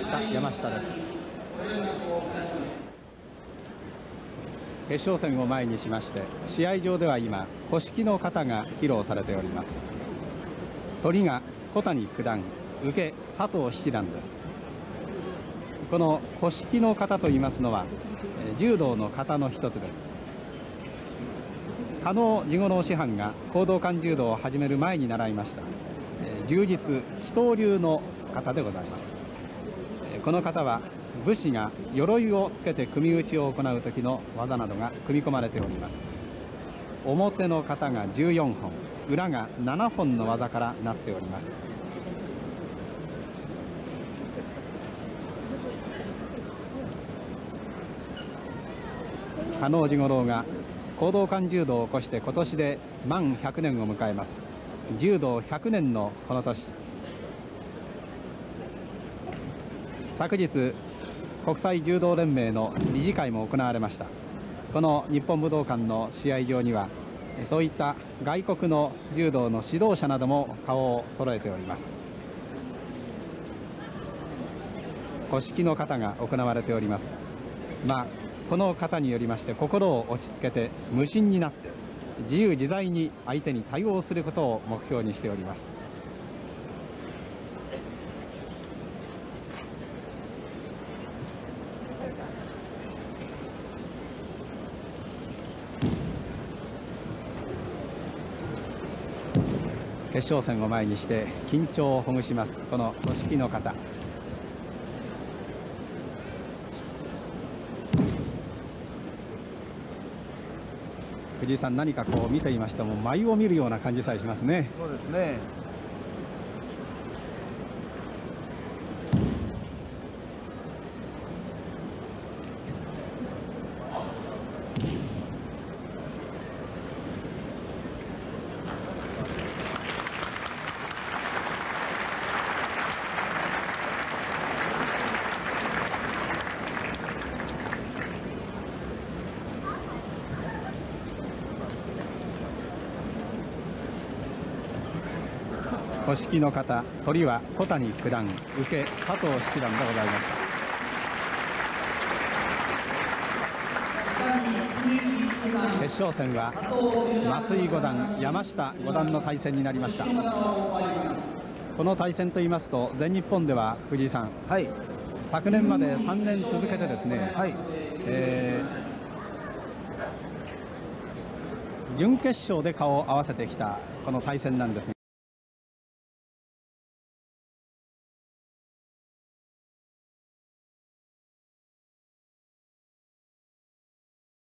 した山下です。決勝戦を前にしまして、試合場では今古式の型が披露されております。鳥が小谷九段、受け佐藤七段です。この古式の型といいますのは柔道の型の一つです。加納治五郎師範が講道館柔道を始める前に習いました柔術祈祷流の型でございます。この型は武士が鎧をつけて組み打ちを行う時の技などが組み込まれております。表の型が14本、裏が7本の技からなっております。加納治五郎が講道館柔道を起こして今年で満100年を迎えます。柔道100年のこの年、昨日国際柔道連盟の理事会も行われました。この日本武道館の試合場にはそういった外国の柔道の指導者なども顔を揃えております。古式の型が行われております。この型によりまして心を落ち着けて無心になって自由自在に相手に対応することを目標にしております。決勝戦を前にして緊張をほぐしますこの古式の型。藤井さん、何かこう見ていましても舞を見るような感じさえしますね。 そうですね。 古式の型、鳥は小谷九段、受け佐藤七段でございました。決勝戦は松井五段、山下五段の対戦になりました。この対戦といいますと全日本では藤井さん、 はい、 昨年まで3年続けてですね、 はい、 準決勝で顔を合わせてきたこの対戦なんですが。